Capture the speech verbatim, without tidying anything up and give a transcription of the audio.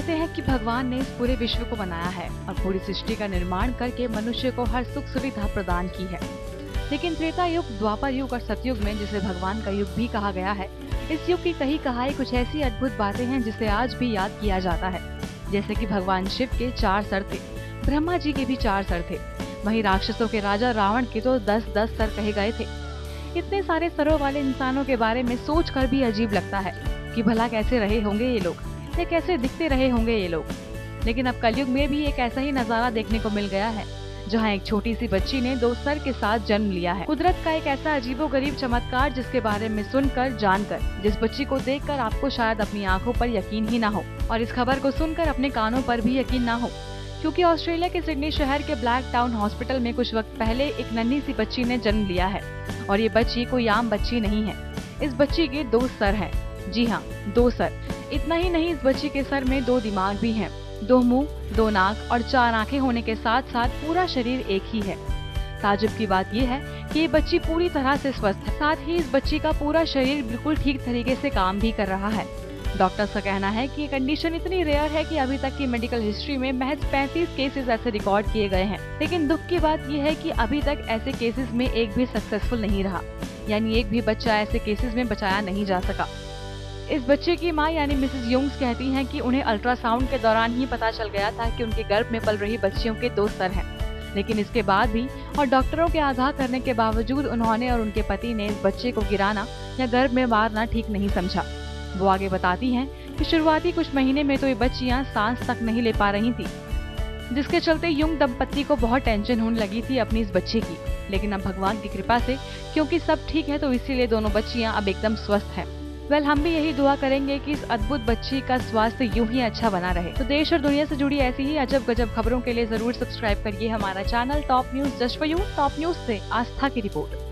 कहते हैं कि भगवान ने इस पूरे विश्व को बनाया है और पूरी सृष्टि का निर्माण करके मनुष्य को हर सुख सुविधा प्रदान की है। लेकिन त्रेता युग, द्वापर युग और सतयुग में, जिसे भगवान का युग भी कहा गया है, इस युग की कही कहाई कुछ ऐसी अद्भुत बातें हैं जिसे आज भी याद किया जाता है। जैसे कि भगवान शिव के चार सर थे, ब्रह्मा जी के भी चार सर थे, वहीं राक्षसों के राजा रावण के तो दस दस सर कहे गए थे। इतने सारे सरों वाले इंसानों के बारे में सोच कर भी अजीब लगता है कि भला कैसे रहे होंगे ये लोग, या कैसे दिखते रहे होंगे ये लोग। लेकिन अब कलयुग में भी एक ऐसा ही नजारा देखने को मिल गया है, जहाँ एक छोटी सी बच्ची ने दो सर के साथ जन्म लिया है। कुदरत का एक ऐसा अजीबोगरीब चमत्कार जिसके बारे में सुनकर, जानकर, जिस बच्ची को देखकर आपको शायद अपनी आंखों पर यकीन ही ना हो, और इस खबर को सुनकर अपने कानों पर भी यकीन ना हो, क्योंकि ऑस्ट्रेलिया के सिडनी शहर के ब्लैक टाउन हॉस्पिटल में कुछ वक्त पहले एक नन्ही सी बच्ची ने जन्म लिया है। और ये बच्ची कोई आम बच्ची नहीं है। इस बच्ची के दो सर हैं। जी हाँ, दो सर। इतना ही नहीं, इस बच्ची के सर में दो दिमाग भी हैं, दो मुंह, दो नाक और चार आंखें होने के साथ साथ पूरा शरीर एक ही है। ताज्जुब की बात यह है कि ये बच्ची पूरी तरह से स्वस्थ है। साथ ही इस बच्ची का पूरा शरीर बिल्कुल ठीक तरीके से काम भी कर रहा है। डॉक्टर्स का कहना है कि ये कंडीशन इतनी रेयर है कि अभी तक की मेडिकल हिस्ट्री में महज पैंतीस केसेस ऐसे रिकॉर्ड किए गए हैं। लेकिन दुख की बात यह है कि अभी तक ऐसे केसेस में एक भी सक्सेसफुल नहीं रहा, यानी एक भी बच्चा ऐसे केसेस में बचाया नहीं जा सका। इस बच्चे की मां यानी मिसेस युंग्स कहती हैं कि उन्हें अल्ट्रासाउंड के दौरान ही पता चल गया था कि उनके गर्भ में पल रही बच्चियों के दो सर हैं। लेकिन इसके बाद भी और डॉक्टरों के आगाह करने के बावजूद उन्होंने और उनके पति ने इस बच्चे को गिराना या गर्भ में मारना ठीक नहीं समझा। वो आगे बताती हैं कि शुरुआती कुछ महीने में तो ये बच्चियां सांस तक नहीं ले पा रही थी, जिसके चलते युंग दंपत्ति को बहुत टेंशन होने लगी थी अपनी इस बच्चे की। लेकिन अब भगवान की कृपा से क्योंकि सब ठीक है, तो इसीलिए दोनों बच्चियां अब एकदम स्वस्थ हैं। वेल, हम भी यही दुआ करेंगे कि इस अद्भुत बच्ची का स्वास्थ्य यूं ही अच्छा बना रहे। तो देश और दुनिया से जुड़ी ऐसी ही अजब गजब खबरों के लिए जरूर सब्सक्राइब करिए हमारा channel top news just for you. Top news से आस्था की रिपोर्ट।